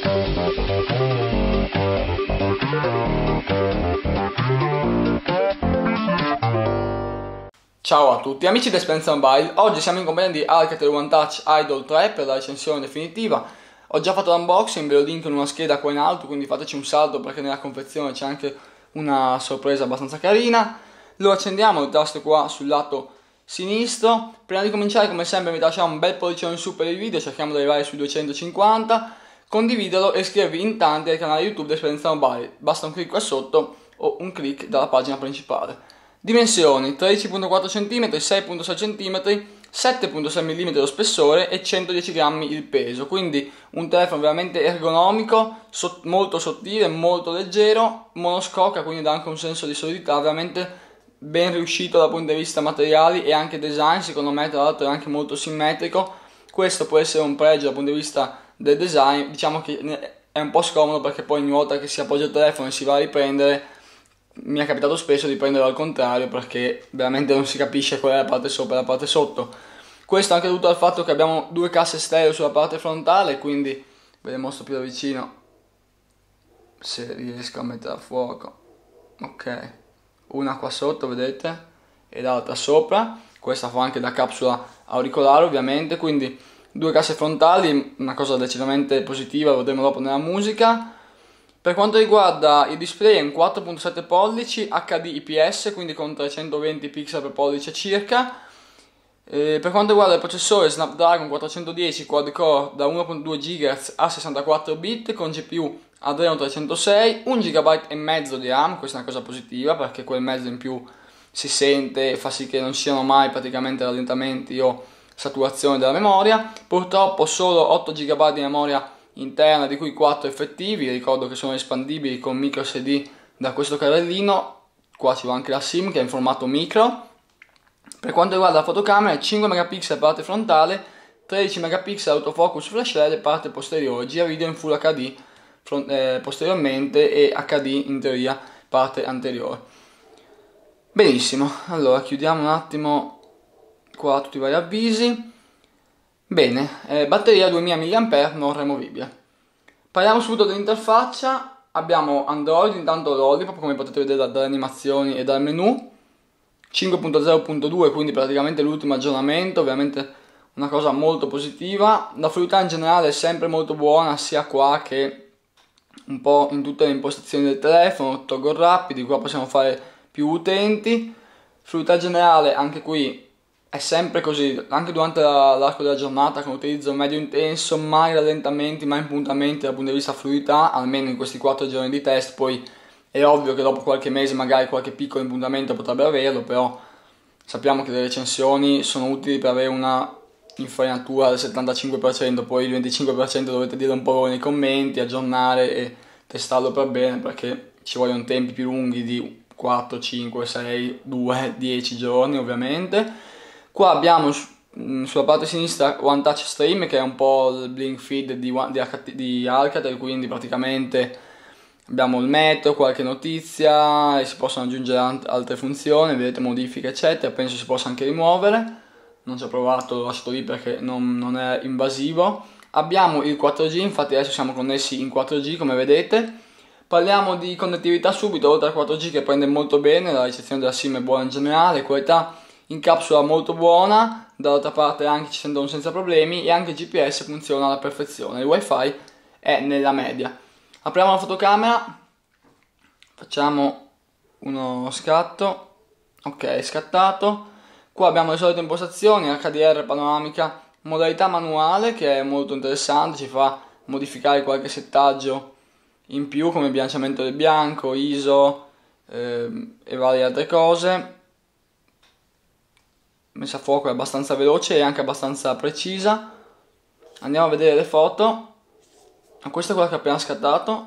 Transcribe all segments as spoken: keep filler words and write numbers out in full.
Ciao a tutti amici di Spencer Mobile, oggi siamo in compagnia di Alcatel One Touch Idol tre per la recensione definitiva. Ho già fatto l'unboxing, ve lo linko in una scheda qua in alto, quindi fateci un salto perché nella confezione c'è anche una sorpresa abbastanza carina. Lo accendiamo, il tasto qua sul lato sinistro. Prima di cominciare, come sempre, vi lasciamo un bel pollicione in su per il video, cerchiamo di arrivare sui duecentocinquanta. Condividelo e iscrivervi in tanti al canale YouTube di Spencer Mobile, basta un clic qua sotto o un clic dalla pagina principale. Dimensioni: tredici virgola quattro centimetri, sei virgola sei centimetri, sette virgola sei millimetri lo spessore e centodieci grammi il peso, quindi un telefono veramente ergonomico, so- molto sottile, molto leggero, monoscocca, quindi dà anche un senso di solidità, veramente ben riuscito dal punto di vista materiali e anche design. Secondo me tra l'altro è anche molto simmetrico. Questo può essere un pregio dal punto di vista del design. Diciamo che è un po' scomodo perché poi ogni volta che si appoggia il telefono e si va a riprendere, mi è capitato spesso di prenderlo al contrario perché veramente non si capisce qual è la parte sopra e la parte sotto. Questo è anche dovuto al fatto che abbiamo due casse stereo sulla parte frontale, quindi ve le mostro più da vicino se riesco a mettere a fuoco. Ok, una qua sotto, vedete, e l'altra sopra. Questa fa anche da capsula auricolare ovviamente, quindi due casse frontali, una cosa decisamente positiva, lo vedremo dopo nella musica. Per quanto riguarda il display, è un quattro virgola sette pollici H D I P S, quindi con trecentoventi pixel per pollice circa. E per quanto riguarda il processore, Snapdragon quattrocentodieci quad core da uno virgola due gigahertz a sessantaquattro bit con G P U Adreno trecentosei, un giga e mezzo di RAM. Questa è una cosa positiva perché quel mezzo in più si sente e fa sì che non siano mai praticamente rallentamenti o saturazione della memoria. Purtroppo solo otto giga di memoria interna, di cui quattro effettivi. Ricordo che sono espandibili con micro S D da questo carrellino. Qua ci va anche la SIM che è in formato micro. Per quanto riguarda la fotocamera, cinque megapixel parte frontale, tredici megapixel autofocus flash L E D parte posteriore, gira video in Full H D front, eh, posteriormente e H D in teoria parte anteriore. Benissimo, allora chiudiamo un attimo qua tutti i vari avvisi. Bene, eh, batteria duemila milliamperi non removibile. Parliamo subito dell'interfaccia. Abbiamo Android, intanto Lollipop, come potete vedere dalle animazioni e dal menu. cinque punto zero punto due, quindi praticamente l'ultimo aggiornamento, veramente una cosa molto positiva. La fluidità in generale è sempre molto buona, sia qua che un po' in tutte le impostazioni del telefono, toggle rapidi, qua possiamo fare più utenti. Fluidità generale anche qui è sempre così, anche durante la, l'arco della giornata con utilizzo medio intenso, mai rallentamenti, mai impuntamenti dal punto di vista fluidità, almeno in questi quattro giorni di test. Poi è ovvio che dopo qualche mese magari qualche piccolo impuntamento potrebbe averlo, però sappiamo che le recensioni sono utili per avere una infarinatura del settantacinque per cento, poi il venticinque per cento dovete dire un po' voi nei commenti, aggiornare e testarlo per bene perché ci vogliono tempi più lunghi di quattro, cinque, sei, due, dieci giorni ovviamente. Qua abbiamo sulla parte sinistra One Touch Stream, che è un po' il blink feed di, di, di Alcatel, quindi praticamente abbiamo il meteo, qualche notizia e si possono aggiungere altre funzioni, vedete, modifiche eccetera. Penso si possa anche rimuovere, non ci ho provato, l'ho lasciato lì perché non, non è invasivo. Abbiamo il quattro G, infatti adesso siamo connessi in quattro G come vedete. Parliamo di connettività subito, oltre al quattro G che prende molto bene, la ricezione della SIM è buona in generale, qualità in capsula molto buona, dall'altra parte anche ci sentono senza problemi e anche il G P S funziona alla perfezione, il wifi è nella media. Apriamo la fotocamera, facciamo uno scatto, ok, scattato. Qua abbiamo le solite impostazioni, H D R panoramica, modalità manuale che è molto interessante, ci fa modificare qualche settaggio in più come bilanciamento del bianco, I S O ehm, e varie altre cose. Messa a fuoco è abbastanza veloce e anche abbastanza precisa. Andiamo a vedere le foto. Questa è quella che ho appena scattato.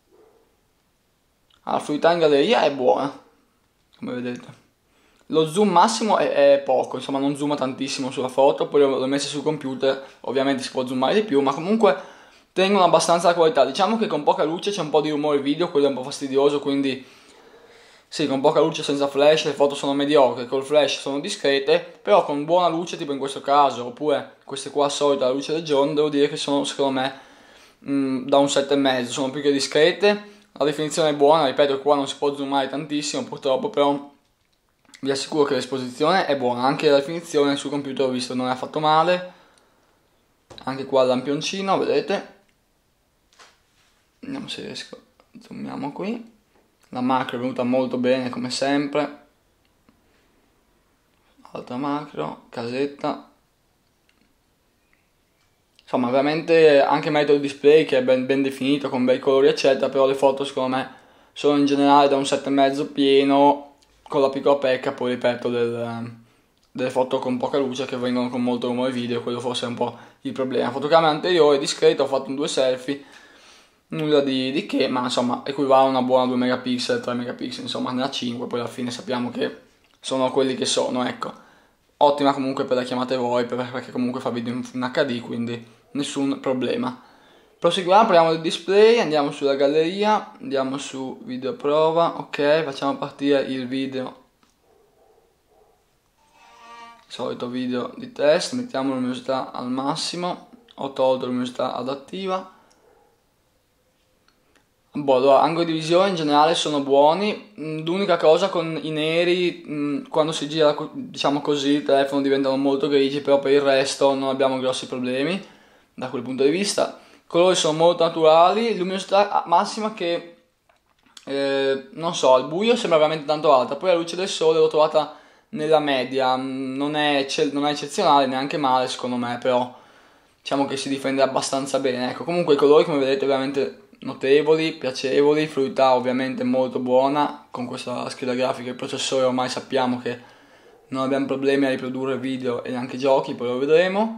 Ah, la fluidità in galleria è buona, come vedete. Lo zoom massimo è, è poco, insomma non zooma tantissimo sulla foto. Poi l'ho messa sul computer, ovviamente si può zoomare di più, ma comunque tengono abbastanza la qualità. Diciamo che con poca luce c'è un po' di rumore video, quello è un po' fastidioso, quindi sì, con poca luce senza flash le foto sono mediocre, col flash sono discrete, però con buona luce tipo in questo caso, oppure queste qua solita la luce del giorno, devo dire che sono secondo me mh, da un sette e mezzo, sono più che discrete, la definizione è buona, ripeto qua non si può zoomare tantissimo purtroppo, però vi assicuro che l'esposizione è buona, anche la definizione sul computer ho visto non è affatto male, anche qua il lampioncino, vedete, vediamo se riesco, zoomiamo qui, la macro è venuta molto bene come sempre, altra macro, casetta, insomma veramente anche merito il display che è ben, ben definito con bei colori eccetera, però le foto secondo me sono in generale da un sette e mezzo pieno, con la piccola pecca poi ripeto del, delle foto con poca luce che vengono con molto rumore video, quello forse è un po' il problema. Fotocamera anteriore discreta, ho fatto un due selfie, nulla di, di che, ma insomma equivale a una buona due megapixel, tre megapixel, insomma ne ha cinque, poi alla fine sappiamo che sono quelli che sono, ecco. Ottima comunque per le chiamate VoIP perché comunque fa video in acca di, quindi nessun problema. Proseguiamo, parliamo del display, andiamo sulla galleria, andiamo su video prova, ok, facciamo partire il video, il solito video di test, mettiamo la luminosità al massimo, ho tolto la luminosità adattiva. Boh, allora, angoli di visione in generale sono buoni, l'unica cosa con i neri, quando si gira diciamo così il telefono diventano molto grigi, però per il resto non abbiamo grossi problemi da quel punto di vista. I colori sono molto naturali, luminosità massima che eh, non so, al buio sembra veramente tanto alta, poi la luce del sole l'ho trovata nella media, non è, non è eccezionale neanche male secondo me, però diciamo che si difende abbastanza bene. Ecco, comunque i colori come vedete veramente notevoli, piacevoli, fluidità ovviamente molto buona, con questa scheda grafica e il processore ormai sappiamo che non abbiamo problemi a riprodurre video e neanche giochi, poi lo vedremo.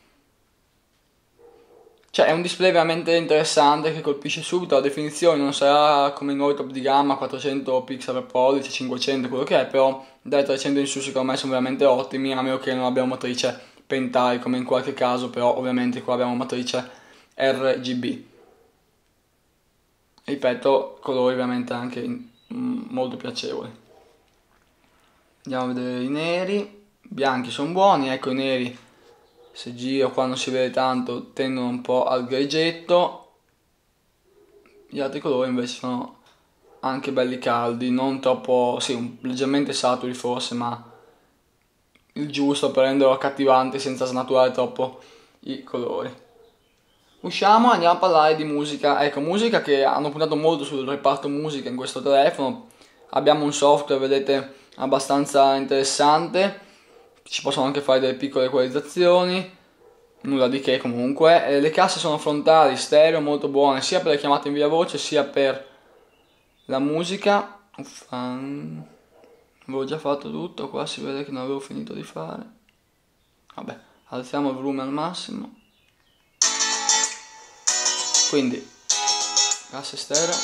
Cioè è un display veramente interessante che colpisce subito, la definizione non sarà come i nuovi top di gamma, quattrocento pixel per pollice, cinquecento, quello che è, però dai trecento in su secondo me sono veramente ottimi, a meno che non abbiamo matrice pentile come in qualche caso, però ovviamente qua abbiamo matrice R G B. Ripeto, colori veramente anche mm, molto piacevoli. Andiamo a vedere i neri, i bianchi sono buoni, ecco i neri, se giro qua non si vede tanto, tendono un po' al griggetto, gli altri colori invece sono anche belli caldi, non troppo, sì, un, leggermente saturi forse, ma il giusto per renderlo accattivante senza snaturare troppo i colori. Usciamo e andiamo a parlare di musica. Ecco, musica che hanno puntato molto sul reparto musica in questo telefono. Abbiamo un software, vedete, abbastanza interessante. Ci possono anche fare delle piccole equalizzazioni. Nulla di che comunque. E le casse sono frontali, stereo, molto buone, sia per le chiamate in via voce sia per la musica. Uffa. Avevo già fatto tutto, qua si vede che non avevo finito di fare. Vabbè, alziamo il volume al massimo. Quindi casse stereo,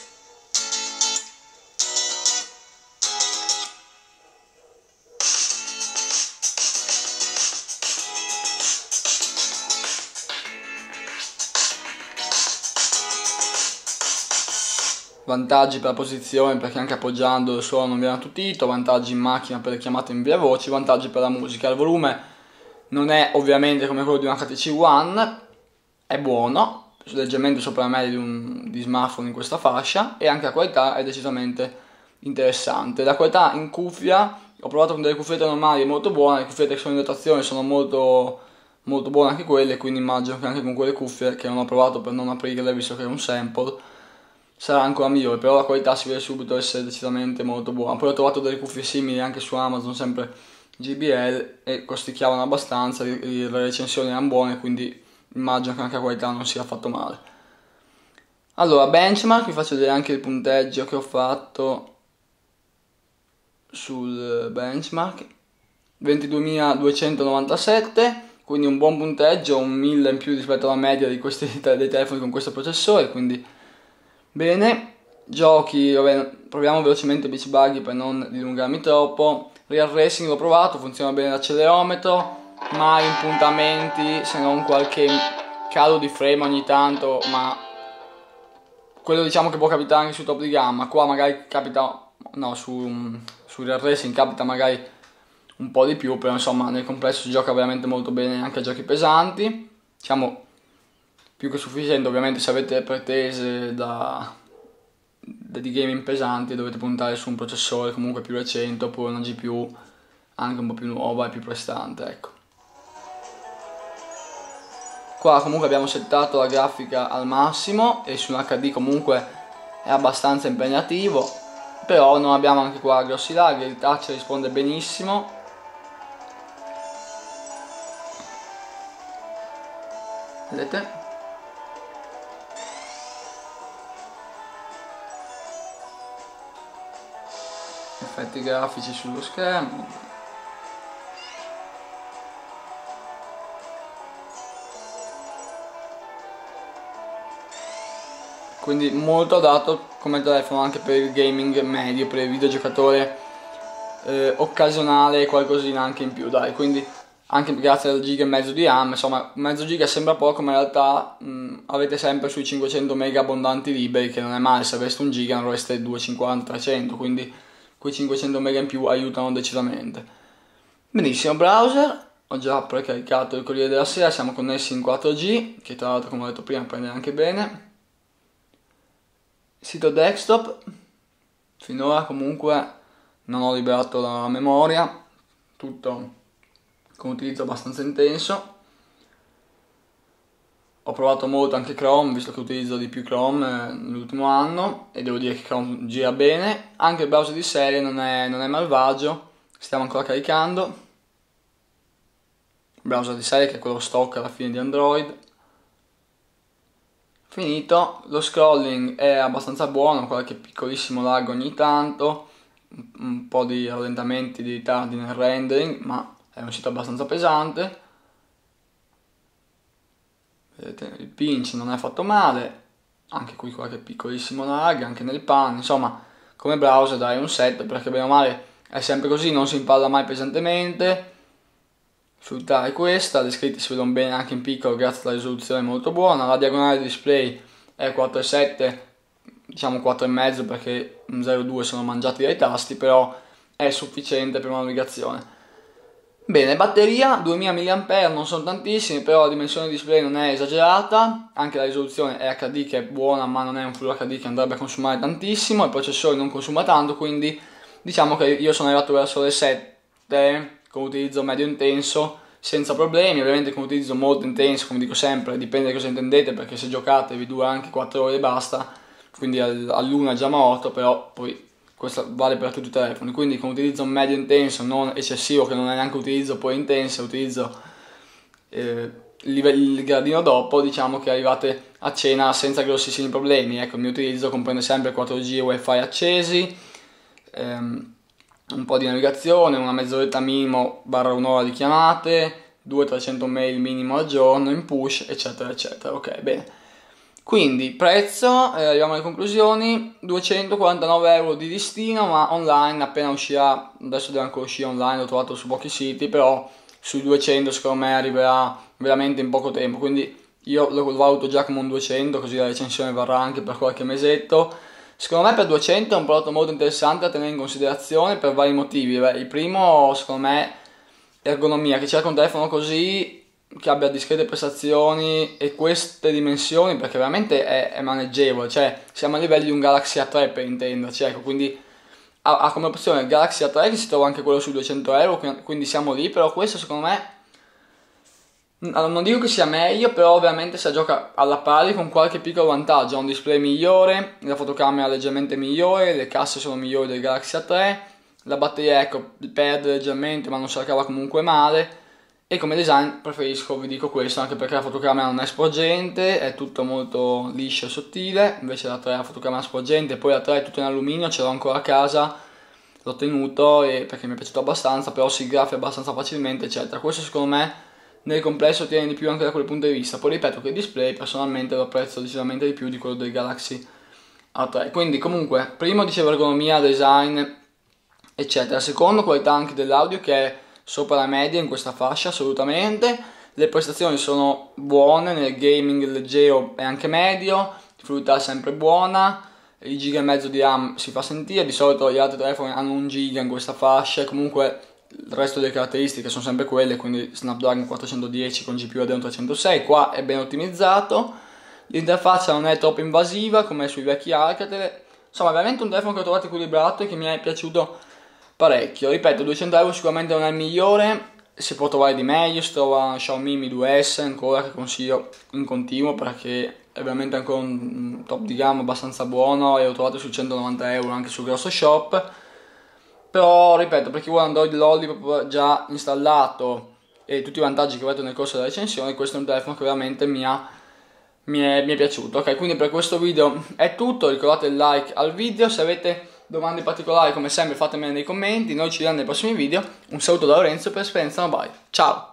vantaggi per la posizione perché anche appoggiando il suono non viene attutito, vantaggi in macchina per le chiamate in via voce, vantaggi per la musica. Il volume non è ovviamente come quello di un H T C One, è buono, leggermente sopra la media di, un, di smartphone in questa fascia, e anche la qualità è decisamente interessante. La qualità in cuffia, ho provato con delle cuffiette normali, è molto buona, le cuffiette che sono in dotazione sono molto, molto buone anche quelle, quindi immagino che anche con quelle cuffie, che non ho provato per non aprirle visto che è un sample, sarà ancora migliore, però la qualità si vede subito essere decisamente molto buona. Poi ho trovato delle cuffie simili anche su Amazon, sempre J B L, e costicchiavano abbastanza, le recensioni erano buone, quindi immagino che anche la qualità non sia affatto male. Allora, benchmark, vi faccio vedere anche il punteggio che ho fatto sul benchmark, ventiduemiladuecentonovantasette, quindi un buon punteggio, un mille in più rispetto alla media di questi dei telefoni con questo processore, quindi bene. Giochi, vabbè, proviamo velocemente Beach Buggy per non dilungarmi troppo. Real Racing l'ho provato, funziona bene l'accelerometro, mai impuntamenti se non qualche calo di frame ogni tanto, ma quello diciamo che può capitare anche su top di gamma. Qua magari capita, no, su, su Real Racing capita magari un po' di più, però insomma nel complesso si gioca veramente molto bene anche a giochi pesanti. Diciamo più che sufficiente. Ovviamente se avete pretese da, da di gaming pesanti dovete puntare su un processore comunque più recente oppure una G P U anche un po' più nuova e più prestante, ecco. Qua comunque abbiamo settato la grafica al massimo e su un H D comunque è abbastanza impegnativo, però non abbiamo anche qua grossi lag, il touch risponde benissimo. Vedete? Effetti grafici sullo schermo. Quindi molto adatto come telefono anche per il gaming medio, per il videogiocatore eh, occasionale e qualcosina anche in più, dai. Quindi anche grazie al giga e mezzo di RAM, insomma mezzo giga sembra poco, ma in realtà mh, avete sempre sui cinquecento mega abbondanti liberi, che non è male. Se aveste un giga non avreste duecentocinquanta trecento, quindi quei cinquecento mega in più aiutano decisamente. Benissimo, browser, ho già precaricato il Corriere della Sera, siamo connessi in quattro G, che tra l'altro come ho detto prima prende anche bene. Sito desktop, finora comunque non ho liberato la memoria, tutto con utilizzo abbastanza intenso. Ho provato molto anche Chrome, visto che utilizzo di più Chrome nell'ultimo anno, e devo dire che Chrome gira bene. Anche il browser di serie non è, non è malvagio, stiamo ancora caricando. Il browser di serie che è quello stock alla fine di Android. Finito, lo scrolling è abbastanza buono, qualche piccolissimo lag ogni tanto, un po' di rallentamenti, di ritardi nel rendering, ma è un sito abbastanza pesante. Vedete, il pinch non è fatto male, anche qui qualche piccolissimo lag, anche nel pan, insomma, come browser dai un set, perché bene o male è sempre così, non si impalla mai pesantemente. Sfruttare questa, le scritte si vedono bene anche in piccolo grazie alla risoluzione molto buona, la diagonale di display è quattro virgola sette, diciamo quattro virgola cinque perché un zero virgola due sono mangiati dai tasti, però è sufficiente per una navigazione. Bene, batteria duemila milliamperi, non sono tantissimi, però la dimensione di display non è esagerata, anche la risoluzione è H D che è buona, ma non è un Full H D che andrebbe a consumare tantissimo, il processore non consuma tanto, quindi diciamo che io sono arrivato verso le sette con utilizzo medio intenso senza problemi. Ovviamente con utilizzo molto intenso, come dico sempre, dipende da cosa intendete, perché se giocate vi dura anche quattro ore e basta, quindi all'una è già morto, però poi questo vale per tutti i telefoni. Quindi con utilizzo medio intenso, non eccessivo, che non è neanche utilizzo poi intenso, utilizzo eh, il gradino dopo, diciamo che arrivate a cena senza grossissimi problemi. Ecco, il mio utilizzo comprende sempre quattro G wifi accesi, ehm, un po' di navigazione, una mezz'oretta minimo barra un'ora di chiamate, duecento trecento mail minimo al giorno in push, eccetera eccetera. Ok, bene. Quindi prezzo, eh, arriviamo alle conclusioni, duecentoquarantanove euro di listino, ma online appena uscirà, adesso deve ancora uscire online, l'ho trovato su pochi siti, però sui duecento secondo me arriverà veramente in poco tempo, quindi io lo valuto già come un duecento, così la recensione varrà anche per qualche mesetto. Secondo me per duecento è un prodotto molto interessante da tenere in considerazione per vari motivi. Beh, il primo, secondo me, ergonomia, che cerca un telefono così che abbia discrete prestazioni e queste dimensioni, perché veramente è, è maneggevole, cioè siamo a livelli di un Galaxy A tre per intenderci, ecco, quindi ha, ha come opzione il Galaxy A tre, che si trova anche quello su duecento euro, quindi siamo lì, però questo secondo me, non dico che sia meglio, però ovviamente si gioca alla pari con qualche piccolo vantaggio. Ha un display migliore, la fotocamera leggermente migliore, le casse sono migliori del Galaxy A tre, la batteria ecco perde leggermente ma non si cava comunque male, e come design preferisco, vi dico questo, anche perché la fotocamera non è sporgente, è tutto molto liscio e sottile, invece la tre è la fotocamera sporgente, poi la tre è tutto in alluminio, ce l'ho ancora a casa, l'ho tenuto e perché mi è piaciuto abbastanza, però si graffia abbastanza facilmente eccetera. Questo secondo me nel complesso tiene di più anche da quel punto di vista. Poi ripeto che il display personalmente lo apprezzo decisamente di più di quello del Galaxy A tre. Quindi comunque, primo dicevo ergonomia, design eccetera, secondo qualità anche dell'audio che è sopra la media in questa fascia assolutamente, le prestazioni sono buone, nel gaming leggero e anche medio, la fluidità è sempre buona, il giga e mezzo di RAM si fa sentire, di solito gli altri telefoni hanno un giga in questa fascia, comunque il resto delle caratteristiche sono sempre quelle, quindi Snapdragon quattrocentodieci con G P U Adreno trecentosei, qua è ben ottimizzato. l'interfaccia non è troppo invasiva come sui vecchi Alcatel, insomma è veramente un telefono che ho trovato equilibrato e che mi è piaciuto parecchio. Ripeto, duecento euro sicuramente non è il migliore, si può trovare di meglio, si trova Xiaomi Mi due S ancora che consiglio in continuo perché è veramente ancora un top di gamma abbastanza buono e l'ho trovato su centonovanta euro anche sul grosso shop. Però ripeto, per chi vuole Android Lollipop già installato e tutti i vantaggi che ho detto nel corso della recensione, questo è un telefono che veramente mi, ha, mi, è, mi è piaciuto. Ok, quindi per questo video è tutto, ricordate il like al video, se avete domande particolari come sempre fatemele nei commenti, noi ci vediamo nei prossimi video. Un saluto da Lorenzo per Esperienza Mobile, ciao!